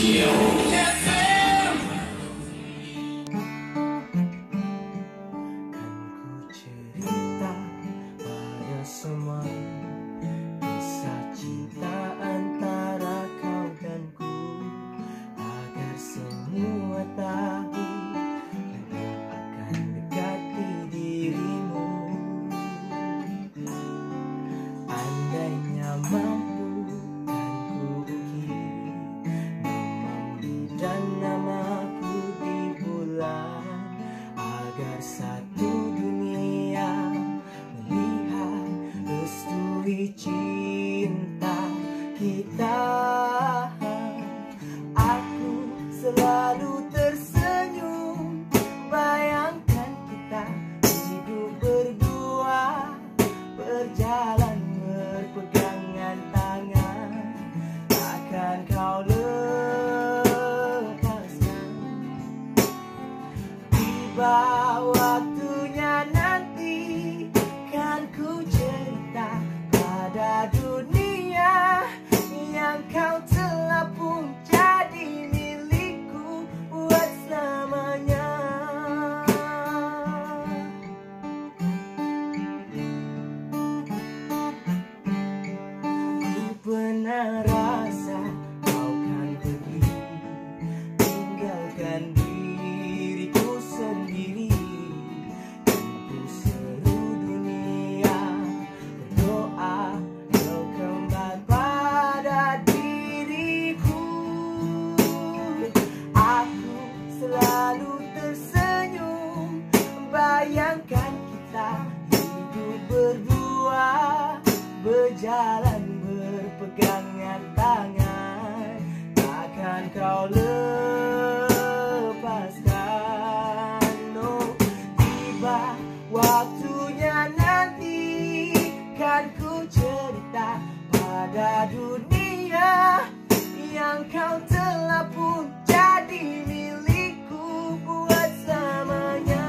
cerita pada semua kisah cinta antara kau dan ku, agar semua tahu aku akan dekati dirimu. Andainya mampu kan ku ukir namamu dan namaku di bulan, agar satu dunia melihat restui cinta kita. Aku selalu tersenyum bayangkan kita hidup berdua, berjalan berpegangan tangan, takkan kau lepaskan. Tiba waktunya nanti kan ku cerita pada dunia yang kau telah pun jadi milikku buat selamanya. Ku pernah rasa kau kan pergi, tinggalkan diriku sendiri. Ku seru dunia berdoa kau kembali pada diriku. Aku selalu tersenyum bayangkan kita hidup berdua, berjalan berpegangan tangan, takkan kau lepaskan. Oh, tiba waktunya nanti kan ku cerita pada dunia yang kau telah pun jadi milikku buat selamanya.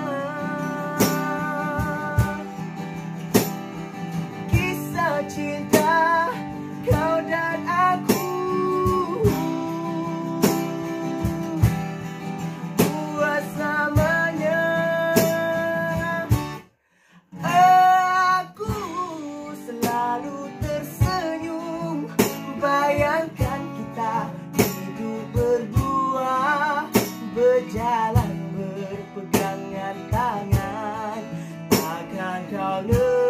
Kisah cinta kau dan aku buat selamanya. Aku selalu tersenyum bayangkan kita hidup berdua, berjalan berpegangan tangan, takkan kau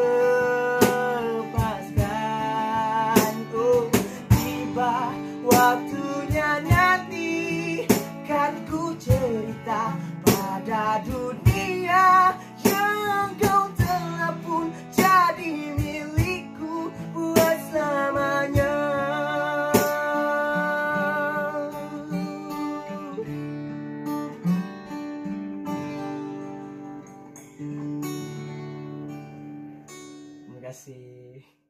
lepaskan. Oh, tiba waktunya nanti kan ku cerita pada dunia yang kau telah pun jadi milikku buat selamanya. Terima kasih.